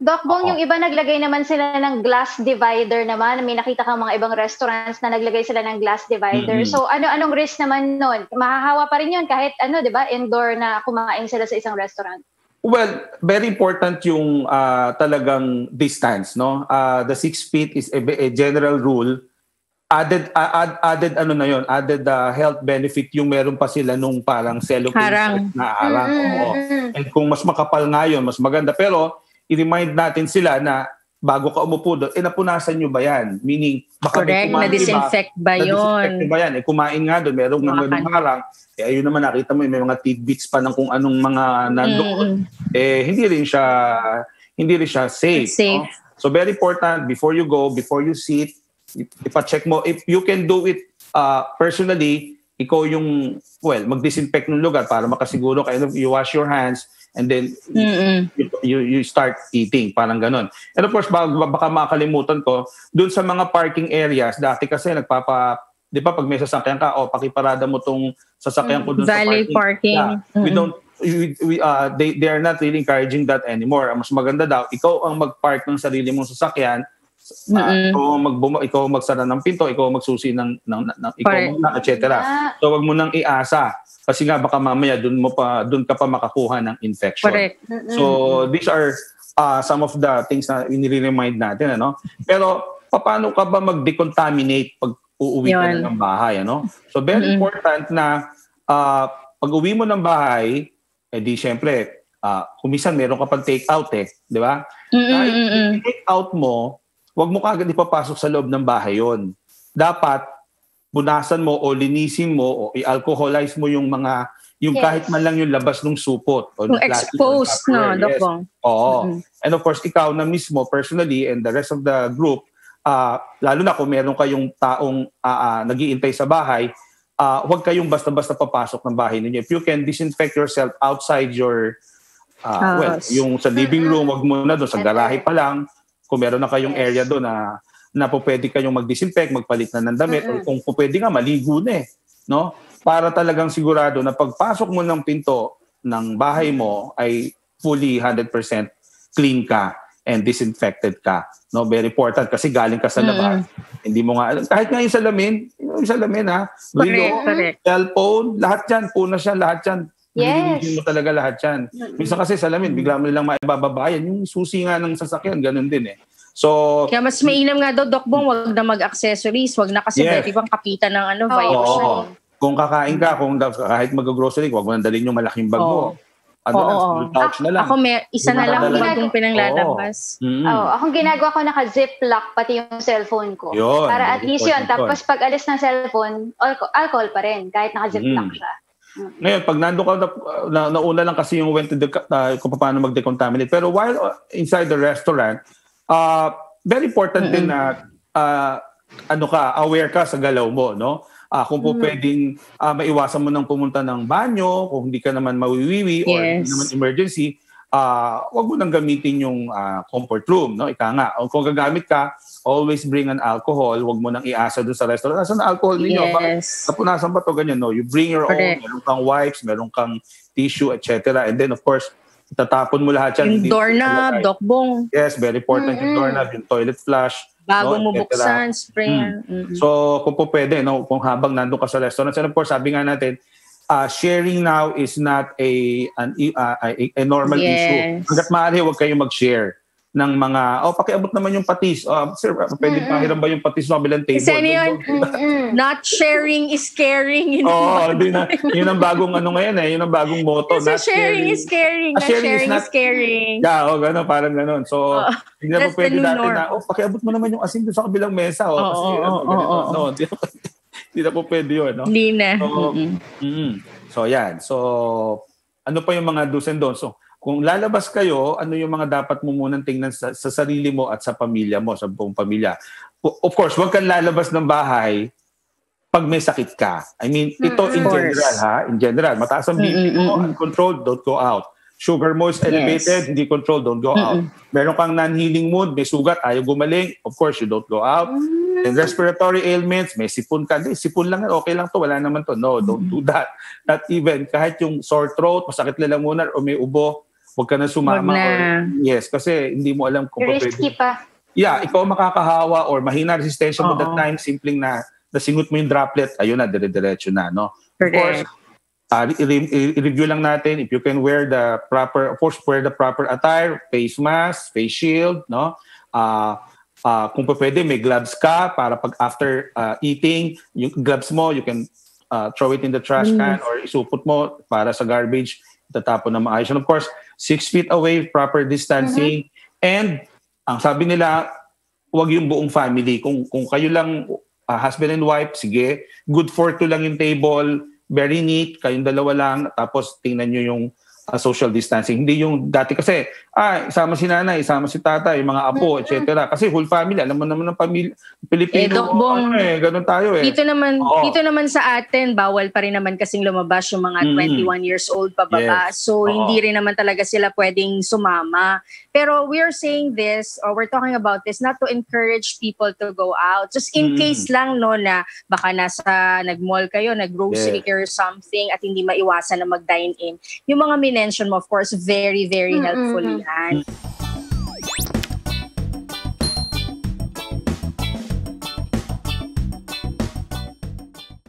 Doc Bong, yung iba naglagay naman sila ng glass divider naman. May nakita kang mga ibang restaurants na naglagay sila ng glass divider. So anong risk naman nun? Mahahawa pa rin yun kahit di ba, indoor na kumain sila sa isang restaurant. Well, very important yung talagang distance, no? The 6 feet is a general rule. Added health benefit yung meron pa sila nung parang cellophane na harang. And kung mas makapal nga yun, mas maganda. Pero i-remind natin sila na bago ka umupo doon, napunasan nyo ba yan? Meaning, baka correct, na-disinfect ba yun? Kumain nga doon, merong harang. Ayun naman, nakita mo, may mga tidbits pa ng kung anong mga nandoon. Hindi rin siya safe. No? So very important, before you go, before you sit, ipa-check mo. If you can do it personally, ikaw yung, mag-disinfect ng lugar para makasiguro kayo, you wash your hands, and then you start eating, parang ganon. And of course, baka makalimutan ko, dun sa mga parking areas, dati kasi di ba pag may sasakyan ka, pakiparada mo tong sasakyan ko dun sa parking. Yeah. They are not really encouraging that anymore. Mas maganda daw, ikaw ang mag-park ng sarili mong sasakyan, ikaw magsara ng pinto, ikaw magsusi ng etc. So wag mo nang iasa kasi nga baka mamaya doon ka pa makakuha ng infection. Correct. So these are some of the things na inire-remind natin, ano? Pero paano ka ba mag-decontaminate pag uuwi ka na ng bahay, ano? So very important na pag uwi mo ng bahay, di syempre kung minsan meron ka pang take out di ba? Kahit take out mo, wag mo kagad ipapasok sa loob ng bahay yon. Dapat bunasan mo o linisin mo o i-alcoholize mo yung kahit man lang yung labas ng supot o yung exposed, no, Doc Bong. Oo. And of course, ikaw na mismo personally and the rest of the group, lalo na kung meron kayong taong nag-iintay sa bahay, huwag kayong basta-basta papasok ng bahay ninyo. If you can disinfect yourself outside your yung sa living room, wag mo na doon sa garahe pa lang. Kung meron na kayong area doon na po pwede kayong mag-disinfect, magpalit na ng damit, o kung po pwede nga, maligo na no? Para talagang sigurado na pagpasok mo ng pinto ng bahay mo ay fully 100% clean ka and disinfected ka. No? Very important kasi galing ka sa labas. Hindi mo nga alam. Kahit nga yung salamin correct. Cellphone, lahat yan, puna siya, lahat yan. Yes. Hindi mo talaga lahat yan. Minsan kasi salamin, bigla mo nilang maibababayan. Yung susi nga ng sasakyan, ganun din So, kaya mas mainam nga daw, Doc Bong, wag na mag-accessories, wag na kasi pwede pang kapitan ng virus. Kung kakain ka, kahit mag-grocery, wag mo nang dalhin yung malaking bag mo. Pouch na lang. Ako isa na lang yung pinanglalabas. Akong ginagawa ko naka-ziplock pati yung cellphone ko. Para at least yun. Tapos pag alis ng cellphone, alcohol pa rin, kahit naka-ziplock siya. Ngayon, pag nando ka, nauna lang kasi yung went to kung paano mag-decontaminate. Pero while inside the restaurant, very important din na aware ka sa galaw mo, no? Kung po pwedeng maiwasan mo nang pumunta ng banyo, kung hindi ka naman mawiwiwi or hindi naman emergency, wag mo nang gamitin yung comfort room, no? Ika nga, kung gagamit ka, always bring an alcohol, wag mo nang iasa doon sa restaurant. Nasaan ang alcohol ninyo? Napunasan ba to? Ganyan, no? You bring your own, meron kang wipes, meron kang tissue, etc. And then of course, itatapon mo lahat yan. Yung doorknob, Doc Bong. Yes, very important yung doorknob, yung toilet flush. Bago mo buksan, spray. So, kung po pwede, no, kung habang nandun ka sa restaurant. And of course, sabi nga natin, sharing now is not a normal issue. Hanggat maaari, huwag kayong mag-share ng mga, pakiabot naman yung patis. Sir, pwede pahiram ba yung patis sa kabilang table? Kasi not sharing is caring. Yun ang bagong ngayon Yun ang bagong motto. Kasi sharing is caring. Sharing is caring. Yeah, gano'n, parang gano'n. So, hindi na po pwede natin na, pakiabot mo naman yung asin doon sa kabilang mesa. Hindi na po pwede yun. No? Hindi na. So, yan. So, ano pa yung mga do's and don'ts? So, kung lalabas kayo, ano yung mga dapat mo munang tingnan sa sarili mo at sa pamilya mo, sa buong pamilya. Of course, huwag kang lalabas ng bahay pag may sakit ka. I mean, ito in general, In general. Mataas ang BP mo, uncontrolled, don't go out. Sugar mo is elevated, hindi controlled, don't go out. Meron kang non-healing mood, may sugat, ayaw gumaling, of course, you don't go out. And respiratory ailments, may sipon ka. Sipon lang, okay lang to, wala naman to. No, don't do that. Not even, kahit yung sore throat, masakit lalamunan, o may ubo, Huwag ka na sumama. Wag na. Yes, kasi hindi mo alam kung Risky pa. Yeah, ikaw makakahawa or mahina resistensya mo Oo. that time, simpleng na nasingot mo yung droplet, ayun na, dire-diretso na, no? Of course, Correct. i-review lang natin if you can wear the proper, of course, wear the proper attire, face mask, face shield, no? Kung pwede, may gloves ka para pag after eating, yung gloves mo, you can throw it in the trash can or isupot mo para sa garbage, itatapon na maayos. And of course, 6 feet away, proper distancing. And ang sabi nila, huwag yung buong family. Kung kayo lang, husband and wife, sige, good for 2 lang yung table, very neat, kayong dalawa lang, tapos tingnan nyo yung social distancing. Hindi yung dati kasi, isama si nanay, isama si tata, yung mga apo, etc. Kasi whole family, alam mo naman ng pamilya, Pilipino, Doc Bong, ganun tayo eh. Dito naman sa atin, bawal pa rin naman kasing lumabas yung mga 21 years old pababa. Yes. So, hindi rin naman talaga sila pwedeng sumama. Pero we're saying this, or we're talking about this, not to encourage people to go out. Just in case lang, no, na baka nag-mall kayo, nag-grocery kayo or something, at hindi maiwasan na mag-dine in. Yung mga minention mo, of course, very, very helpful yan.